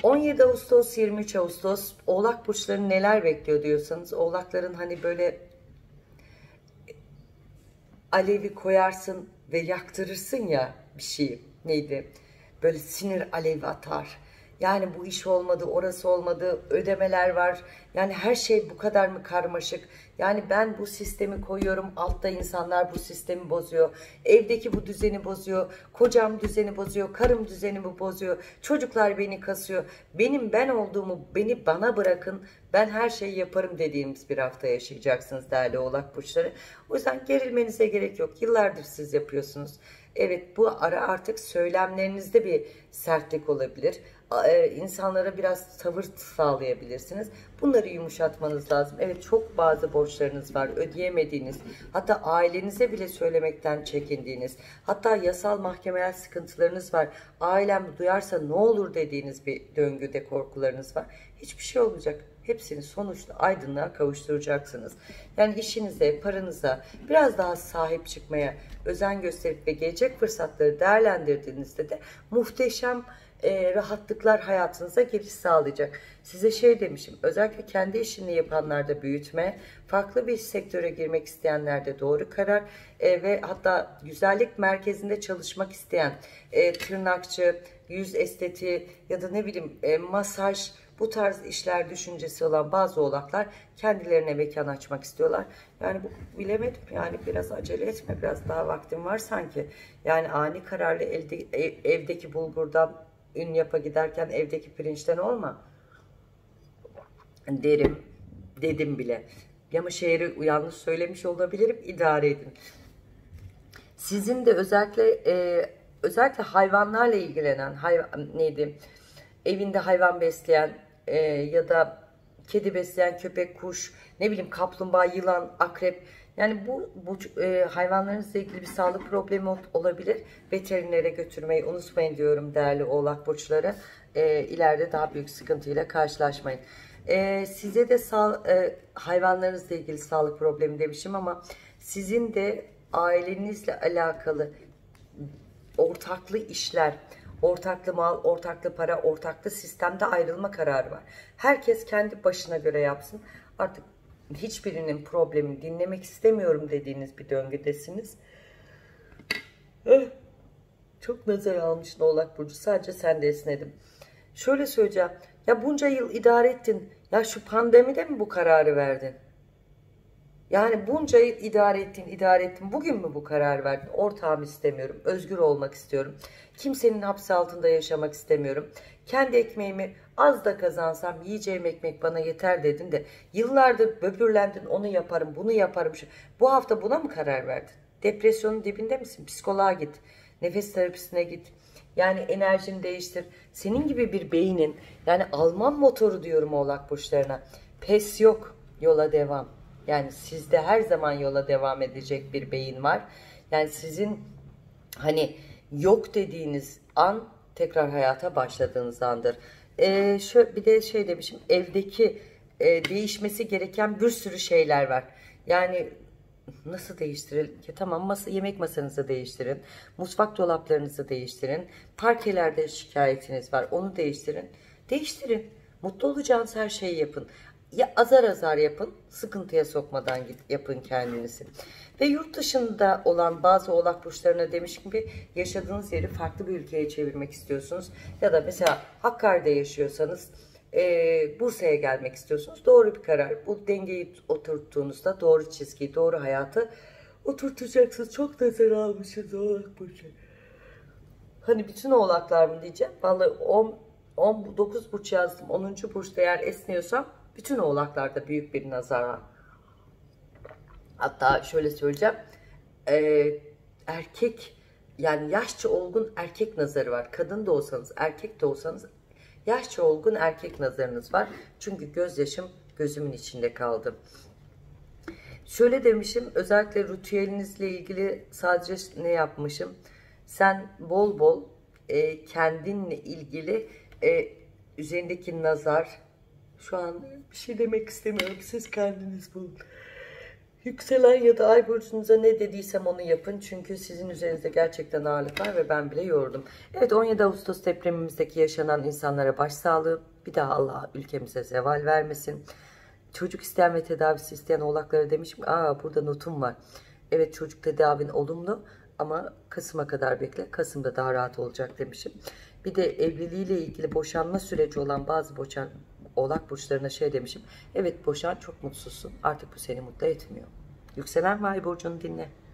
17 Ağustos 23 Ağustos Oğlak burçlarını neler bekliyor diyorsanız, Oğlakların hani böyle alevi koyarsın ve yaktırırsın ya bir şeyi, neydi? Böyle sinir alevi atar. Yani bu iş olmadı, orası olmadı, ödemeler var. Yani her şey bu kadar mı karmaşık? Yani ben bu sistemi koyuyorum, altta insanlar bu sistemi bozuyor. Evdeki bu düzeni bozuyor, kocam düzeni bozuyor, karım düzenimi bozuyor, çocuklar beni kasıyor. Benim ben olduğumu bana bırakın, ben her şeyi yaparım dediğimiz bir hafta yaşayacaksınız değerli Oğlak burçları. O yüzden gerilmenize gerek yok. Yıllardır siz yapıyorsunuz. Evet, bu ara artık söylemlerinizde bir sertlik olabilir. İnsanlara biraz tavır sağlayabilirsiniz. Bunları yumuşatmanız lazım. Evet, çok bazı borçlarınız var, ödeyemediğiniz, hatta ailenize bile söylemekten çekindiğiniz, hatta yasal mahkemel sıkıntılarınız var. Ailem duyarsa ne olur dediğiniz bir döngüde korkularınız var. Hiçbir şey olmayacak. Hepsini sonuçta aydınlığa kavuşturacaksınız. Yani işinize, paranıza biraz daha sahip çıkmaya özen gösterip ve gelecek fırsatları değerlendirdiğinizde de muhteşem rahatlıklar hayatınıza giriş sağlayacak. Size şey demişim, özellikle kendi işini yapanlarda büyütme, farklı bir sektöre girmek isteyenlerde doğru karar ve hatta güzellik merkezinde çalışmak isteyen tırnakçı, yüz estetiği ya da ne bileyim masaj, bu tarz işler düşüncesi olan bazı oğlaklar kendilerine mekan açmak istiyorlar. Yani bu bilemedim, yani biraz acele etme, biraz daha vaktim var sanki. Yani ani kararlı evdeki bulgurdan ün yapa giderken evdeki pirinçten olma dedim bile. Ama şehri yanlış söylemiş olabilirim, idare edin. Sizin de özellikle hayvanlarla ilgilenen, evinde hayvan besleyen ya da kedi besleyen, köpek, kuş, ne bileyim kaplumbağa, yılan, akrep, yani bu hayvanlarınızla ilgili bir sağlık problemi olabilir. Veterinere götürmeyi unutmayın diyorum değerli Oğlak burçları. İleride daha büyük sıkıntıyla karşılaşmayın. Size de hayvanlarınızla ilgili sağlık problemi demişim ama sizin de ailenizle alakalı ortaklı işler, ortaklı mal, ortaklı para, ortaklı sistemde ayrılma kararı var. Herkes kendi başına göre yapsın. Artık hiçbirinin problemini dinlemek istemiyorum dediğiniz bir döngüdesiniz. Çok nazar almışsın Oğlak burcu. Sadece sen de esnedim. Şöyle söyleyeceğim. Ya bunca yıl idare ettin. Ya şu pandemide mi bu kararı verdin? Yani bunca yıl idare ettin. Bugün mü bu karar verdin? Ortağımı istemiyorum. Özgür olmak istiyorum. Kimsenin hapsi altında yaşamak istemiyorum. Kendi ekmeğimi az da kazansam yiyeceğim ekmek bana yeter dedin de yıllardır böbürlendin, onu yaparım, bunu yaparım. Bu hafta buna mı karar verdin? Depresyonun dibinde misin? Psikoloğa git. Nefes terapisine git. Yani enerjini değiştir. Senin gibi bir beynin, yani Alman motoru diyorum Oğlak burçlarına. Pes yok, yola devam. Yani sizde her zaman yola devam edecek bir beyin var. Yani sizin hani yok dediğiniz an tekrar hayata başladığınız andır. Bir de şey demişim, evdeki değişmesi gereken bir sürü şeyler var. Yani nasıl değiştirelim ki? Tamam, yemek masanızı değiştirin. Mutfak dolaplarınızı değiştirin. Parkelerde şikayetiniz var, onu değiştirin. Değiştirin. Mutlu olacağınız her şeyi yapın. Ya azar azar yapın, sıkıntıya sokmadan yapın kendinizi. Ve yurt dışında olan bazı Oğlak burçlarına demiş gibi yaşadığınız yeri farklı bir ülkeye çevirmek istiyorsunuz. Ya da mesela Hakkari'de yaşıyorsanız Bursa'ya gelmek istiyorsunuz. Doğru bir karar. Bu dengeyi oturttuğunuzda doğru çizgiyi, doğru hayatı oturtacaksınız. Çok nazar almışız Oğlak burcu. Hani bütün oğlaklar mı diyeceğim. Vallahi 19 burç yazdım. 10. burçta eğer esniyorsam bütün oğlaklarda büyük bir nazar var. Hatta şöyle söyleyeceğim. Erkek, yani yaşça olgun erkek nazarı var. Kadın da olsanız, erkek de olsanız yaşça olgun erkek nazarınız var. Çünkü gözyaşım gözümün içinde kaldı. Şöyle demişim, özellikle ritüelinizle ilgili sadece ne yapmışım? Sen bol bol kendinle ilgili üzerindeki nazar, şu an bir şey demek istemiyorum, siz kendiniz bulun. Yükselen ya da ay burcunuza ne dediysem onu yapın. Çünkü sizin üzerinizde gerçekten ağırlık var ve ben bile yordum. Evet, 17 Ağustos depremimizdeki yaşanan insanlara başsağlığı. Bir daha Allah ülkemize zeval vermesin. Çocuk isteyen ve tedavisi isteyen oğlaklara demişim. Burada notum var. Evet, çocuk tedavin olumlu ama Kasım'a kadar bekle. Kasım'da daha rahat olacak demişim. Bir de evliliğiyle ilgili boşanma süreci olan bazı oğlak burçlarına şey demişim. Evet, boşan, çok mutsuzsun. Artık bu seni mutlu etmiyor. Yükselen ve ay burcunu dinle.